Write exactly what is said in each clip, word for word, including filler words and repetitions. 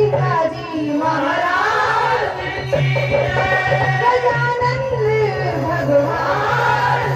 सीताजी महाराज गजानंद भगवान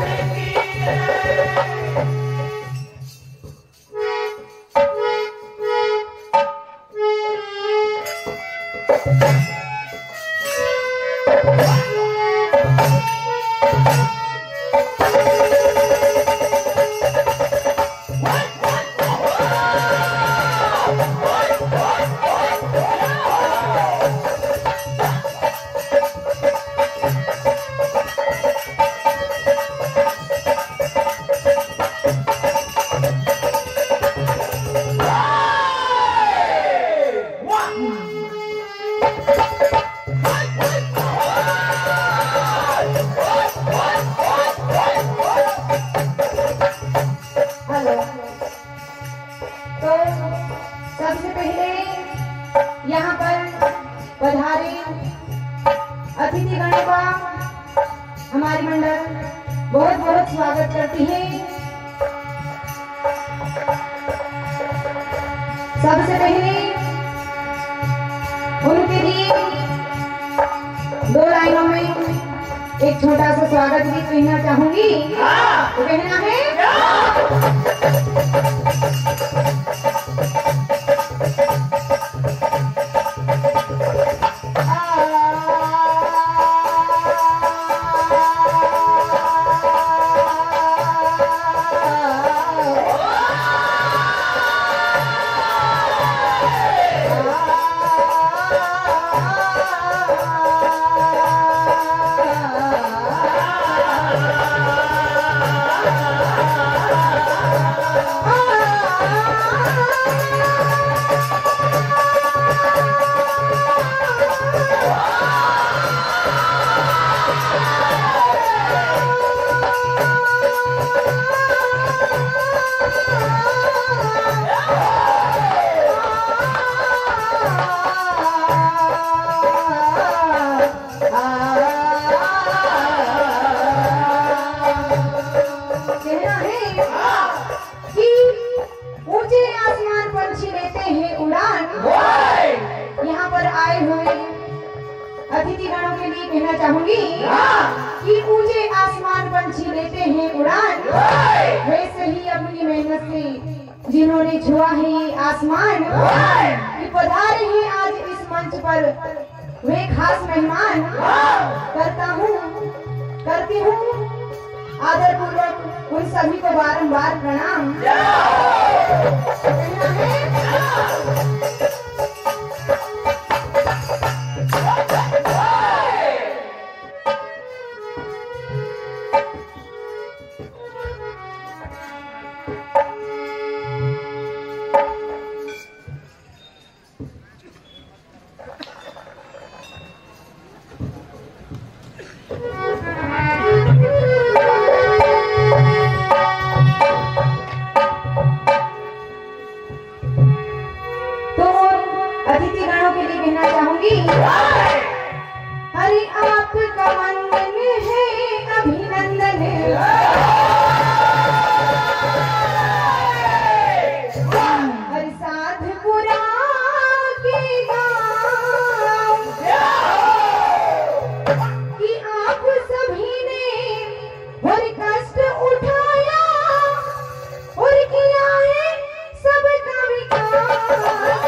सबसे पहले उनके लिए दो लाइनों में एक छोटा सा स्वागत गीत कहना चाहूंगी। तो कहना है कहना चाहूंगी कि ऊंचे आसमान पंछी लेते हैं उड़ान, वैसे ही अपनी मेहनत से जिन्होंने छुआ है ये आसमान, कि पधारे हैं आज इस मंच पर वे खास मेहमान। करता हूँ करती हूँ आदर पूर्वक उन सभी को बारंबार प्रणाम। कहना है हरि आपका वंदन है अभिनंदन, हरि साधपुरा के गाँव कि आप सभी ने हर कष्ट उठाया और किया है सबका विकास,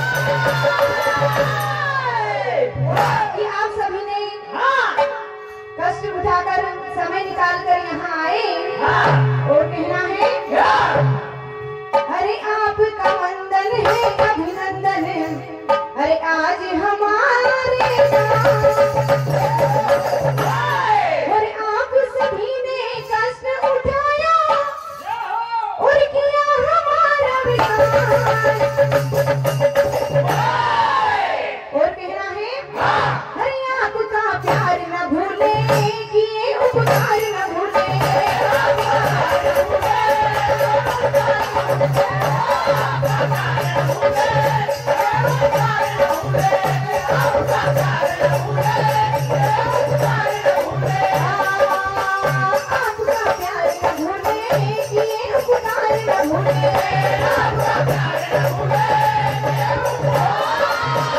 कि आप सभी ने कष्ट उठाकर समय निकाल कर यहाँ आए और कहना है अरे आपका वंदन है अभिनंदन, अरे आज हमारे अरे आप सभी ने कष्ट उठाया और किया हमारा विकास। और कहना है हरि आपका प्यार न भूले, किए उपकार न भूले, आपका प्यार न भूले, किए उपकार न भूले।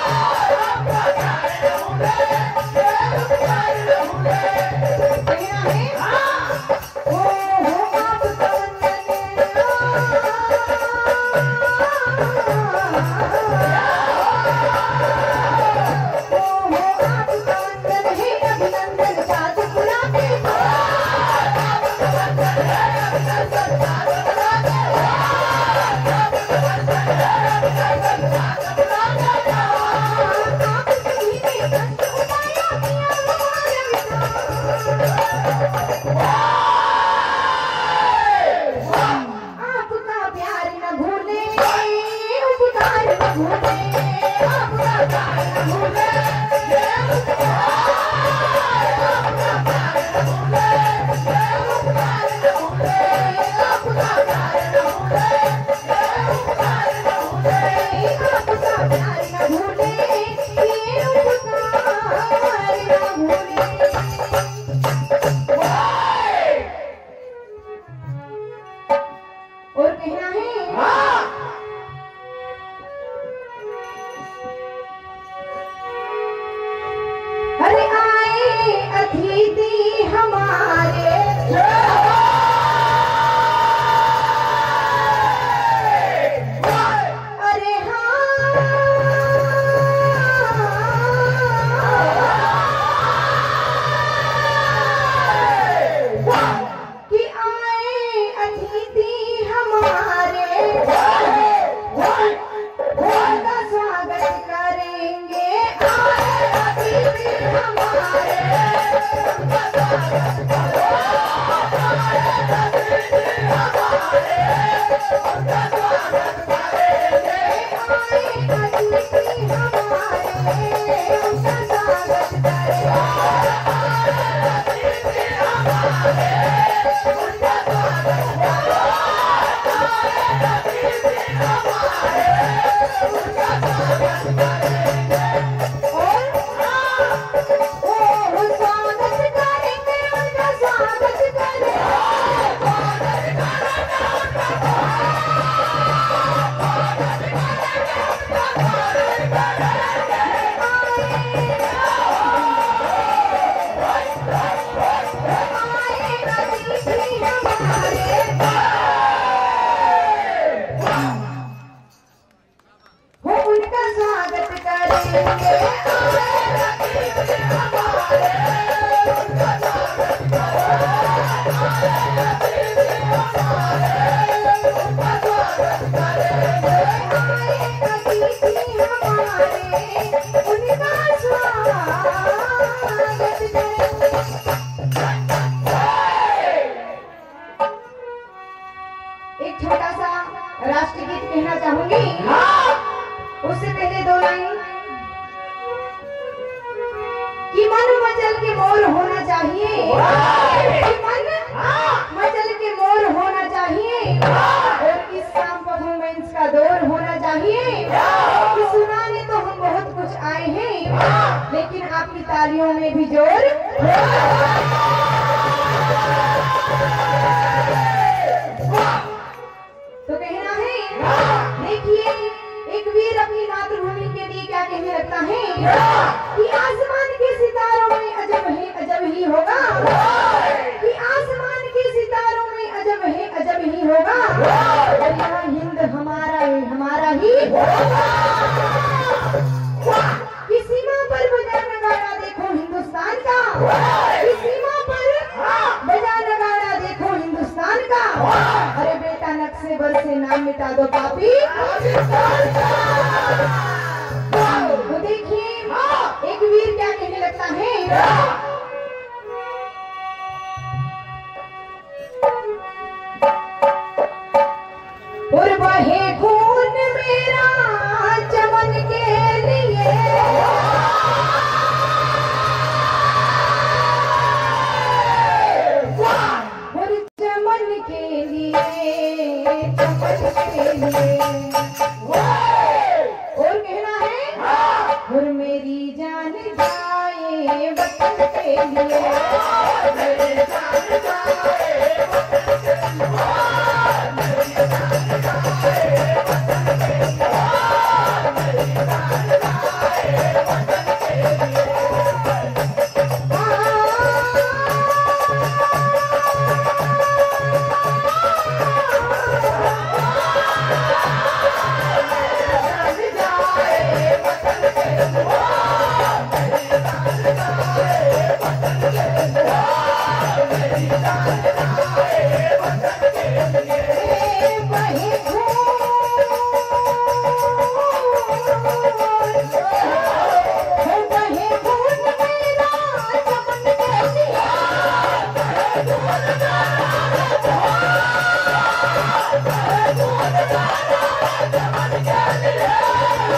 Yeah!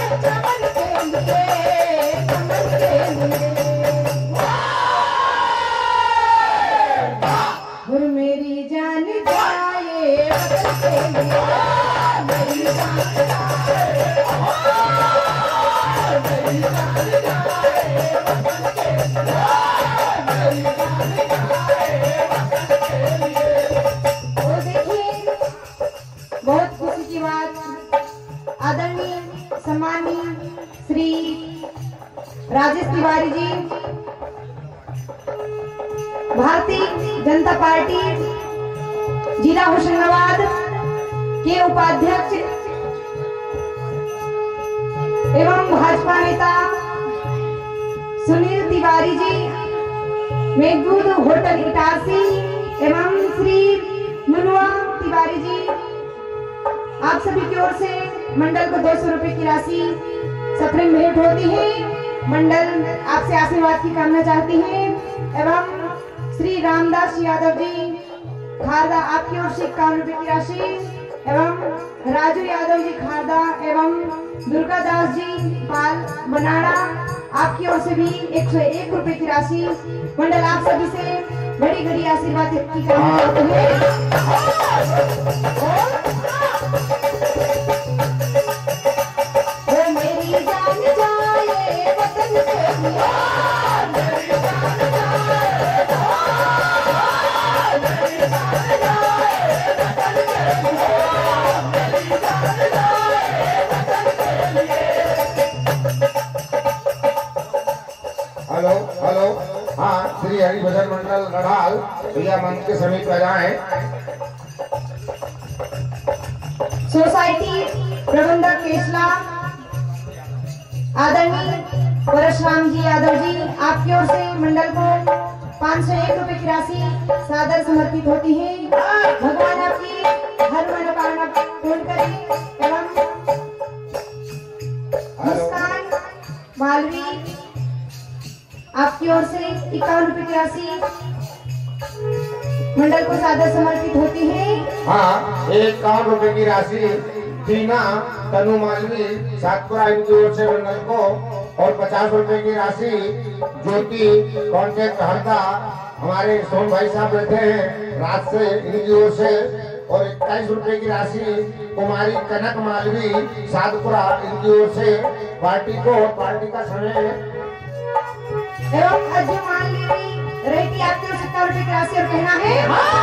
बहुत खुशी की बात, आदरणीय सम्मानीय श्री राजेश तिवारी जी, भारतीय जनता पार्टी जिला होशंगाबाद के उपाध्यक्ष एवं भाजपा नेता सुनील तिवारी जी, मेघदूत होटल इटारसी एवं श्री मुनुआ तिवारी जी, आप सभी की ओर से मंडल को दो सौ रुपए की राशि सप्रेम भेंट होती है। मंडल आपसे आशीर्वाद की कामना चाहती है एवं श्री रामदास यादव जी खारदा, आपकी ओर से इक्यावन रुपए की राशि एवं राजू यादव जी खारदा एवं दुर्गा दास जी पाल बनाड़ा, आपकी ओर से भी एक सौ एक रुपए की राशि मंडल आप सभी से बड़ी बड़ी आशीर्वाद की कामना करते हैं। हेलो हेलो, हाँ, श्री हरिभजन मंडल नड़ाल भैया मंच के समीप आ जाएं। सोसाइटी प्रबंधक केसला आदरणीय परशुराम जी यादव जी, आपकी ओर से मंडल को पाँच सौ एक रुपए की राशि सादर समर्पित होती है। भगवान आपकी हर मनोकामना पूर्ण करे एवं मुस्कान मालवी, आपकी ओर से इक्यावन रुपए की राशि मंडल को सादर समर्पित होती है। हाँ, इक्यावन रुपए की राशि टीना तनु मालवी सातपुरा इनकी ओर से मंडल को, और पचास रुपए की राशि ज्योति कॉन्ट्रैक्ट हरदा हमारे सोन भाई साहब बैठे हैं रात से, इनकी ओर से, और इक्कीस रुपए की राशि कुमारी कनक मालवी सातपुरा इनकी ओर से पार्टी को, पार्टी का समय एवं अजय मालवी रहती आपकी ओर से सत्तर रुपए की राशि और कहना है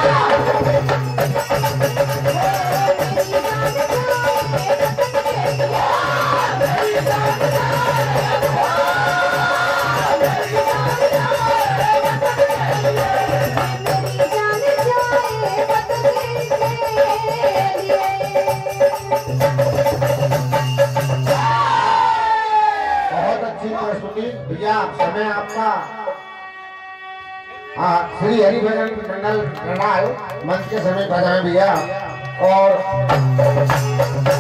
भैया समय आपका। हाँ, श्री हरिभजन मंडल नड़ाल मंच के समय बजाएं भैया। और